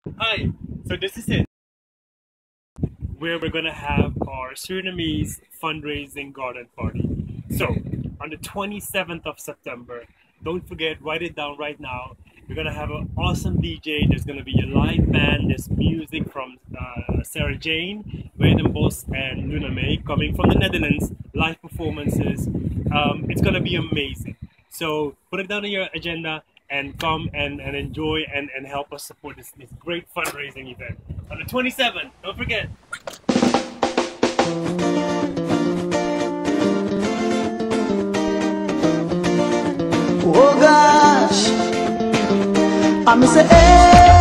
Hi, so this is it, where we're gonna have our Surinamese fundraising garden party. So, on the 27th of September, don't forget, write it down right now. We're gonna have an awesome DJ. There's gonna be a live band. There's music from Jane Wijdenbosch and Luna Mae coming from the Netherlands. Live performances. It's gonna be amazing. So put it down on your agenda and come and enjoy and help us support this great fundraising event on the 27th. Don't forget. Oh gosh, I'm say, hey.